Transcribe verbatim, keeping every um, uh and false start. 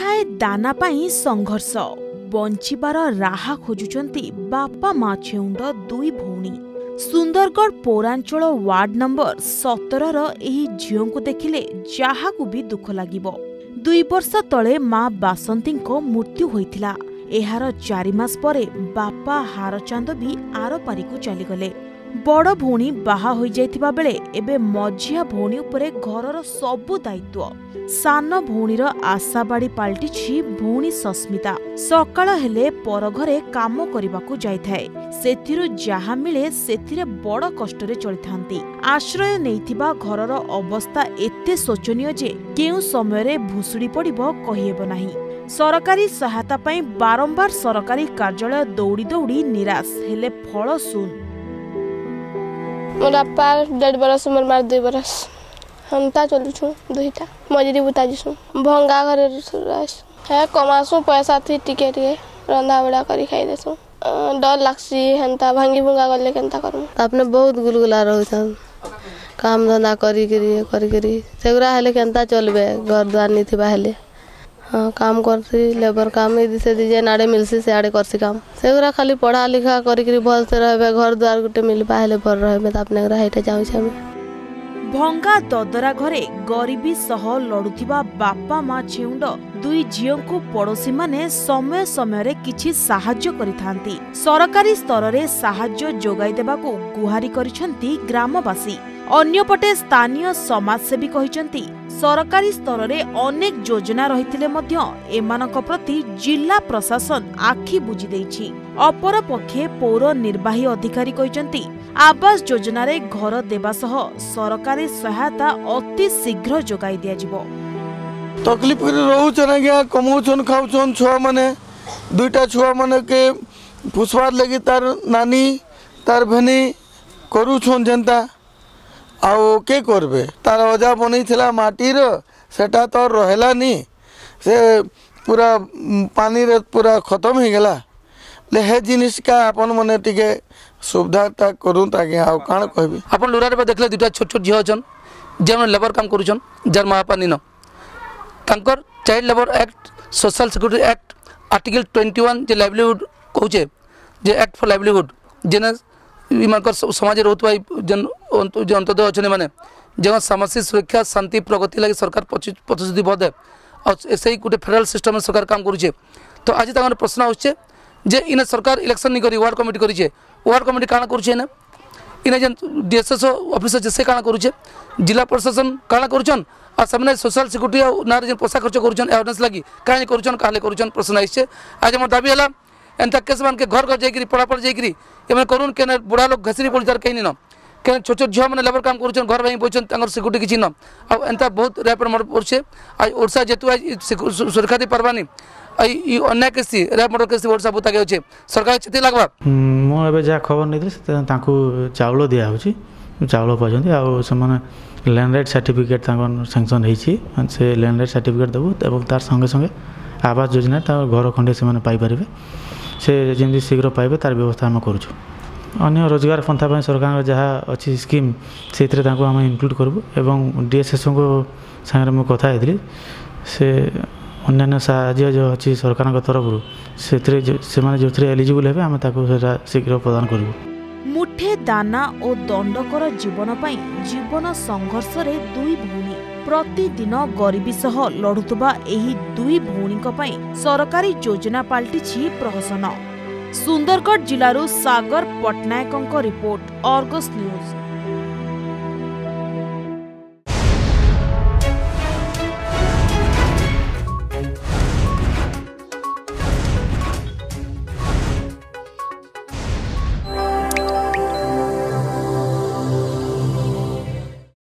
मुठाए दाना पाई संघर्ष बंचिबार राहा खोजुचंती बापा मा छेउंड दुई भौणी। सुंदरगढ़ पौरांचल वार्ड नंबर सतर एही झीओं को देखिले जहाकू भी दुख लागिबो। दुई वर्ष तले माँ बासंती मृत्यु होइथिला। एहार चारि मास परे बापा हारचांद भी आर पारिकू चलीगले। बड़ भौणी बाहा होई जाइथिबा बेले एबे मझिया भौणी उपरे घरर सबु दायित्व। सान भौणीर आशाबाड़ी पाल्टिछि भौणी सस्मिता। सकाळ हेले पर घरे काम करिबाकू जाइथाय। सेथिरु जहा मिले सेथिरे बड़ कष्टरे चलिथांती। आश्रय नेइथिबा घरर अवस्था एते शोचनीय जे केउ समयरे भुसुड़ी पड़िबो कहिहेबो नाही। सरकारी सहायता पई बारंबार सरकारी कार्यालय दौड़ी दौड़ी निराश हेले फल सुन। मोर बापा डेढ़ बरस मोर मार दुई बरस हमता चलुछु दुईटा मजूरी बुता जिसु भंगा घर है कमासु पैसा थी टिके टिके रंधा बड़ा करी खाई देसु डर लागसी हेंता भांगी भुंगा गले केंता करू। आपने बहुत गुलगुला रहउछन काम धंधा करी करी करी करी सेगरा हेले केंता चलबे घर द्वार नी थिबा हेले हाँ काम करसी लेबर काम यदि से दीजे नाड़े मिलसी से आड़े करसी काम सेगरा खाली पढ़ा लिखा करी करी भल से रहबे घर द्वार गुटे मिलबा हेले भर रहबे त आपने गरा हेटे जाउ छे। भंगा ददरा घरे गरीबी सह लड़ुथिबा बापा माँ छेउंड दुई झीओं को पड़ोशी माने समय समय रे किछि साहाय्य करिथांती। सरकारी स्तर रे साहाय्य जोगाई देबाकू गुहारी करिसंती ग्रामवासी। अन्यपटे स्थानीय समाजसेवी कहिसंती सरकारी स्तर रे अनेक योजना रहिथिले मध्य एमानक प्रति जिला प्रशासन आखि बुझी देइछि। अपर पक्षे पौर निर्वाही अधिकारी कहिसंती आवास योजना रे घर देबा सह सरकारी सहायता अति शीघ्र जोगाई दिया जिवो। तकलीफ रोचन आज्ञा कमाउछन खाउछन छुआ माने दुईटा छुआ माने के पुष्पार लगी तार नानी तार भेनी करूछन जनता आओ के करबे तार अजा बनी थिला माटीर सेटा तो रहलानी से पूरा पानी रे पूरा खत्म हो गला ले हे जिनिस का अपन मने टिके सुविधा करूँ ताकि आउ काण कहबी। अपन लुरा रे देखले दुटा छोट छोट झियो छन जेमन लेबर काम करूछन जर महापानी न तांकर child labour act social security act article इक्कीस जे लाइवलीहुड कहूचे जे एक्ट फॉर लाइवलीहुड जेने इमानकर समाज रहउतबा जन अंतदय अच्छे माने जगह सामाजिक सुरक्षा शांति प्रगति लगी सरकार प्रतिश्रुतिबद्ध है और ऐसे ही गोटे फेडरल सिस्टम में सरकार काम करुचे। तो आज तक प्रश्न आछे जे इने सरकार इलेक्शन नहीं करी वार्ड कमिटी करिचे वार्ड कमिटी काना करुचे ने इने जन डीएसएस ऑफिसर जे से काना करुचे जिला प्रशासन काना करुचन आ सामने सोशल सिक्योरिटी नारे जन पैसा खर्च करुचन अवेयरनेस लगी काहे करुचन काले करुचन प्रश्न आइछे। आज हमर दाबी हला एंता केस मान के घर घर जाइकरी पड़ा पड़ जाइकरी एमन करून के बुढ़ा लोग घसरी पड़ जार कहीं न के छोट छोट झियो माने लेबर काम करुचन घर भाई बोचन तांगर सिक्योरिटी किछि न आ एंता बहुत रैपर मर्डर पड़छे। आज ओरसा जेतु आज सुरक्षा दे परबानी आई ई अन्य केसी रैप मर्डर केसी ओरसा बुता के होचे सरकार चेती लागबा। मो एबे जा खबर नै दिस तांकू चावल दिया होची चावल पाजंती आ समान लैंड राइट सर्टिफिकेट तांकर सैंक्शन हेछि से लैंड राइट सर्टिफिकेट देबो एवं तार संगे संगे आवास योजना ता घर खंडे से माने पाई परिबे से जमी शीघ्र पाइबे तार व्यवस्था आम करूँ। अन्य रोजगार पंथा सरकार जहाँ अच्छी स्कीम से आम इनक्लूड करूँ एवं डीएसएस को सागर मुझे कथा होती से अन्य साहाय्य जो अच्छी सरकार तरफ से जो एलिजिबल है आम शीघ्र प्रदान करूँ। मुठे दाना और दंडकर जीवन पाई जीवन संघर्ष रे दुई भौणी प्रतिदिन गरीबी सह लड़ुतबा एही दुई भौणीक पई सरकारी योजना पाल्टिछि प्रहसन। सुंदरगढ़ जिलारू सागर पटनायकଙ୍କ रिपोर्ट अर्गस न्यूज।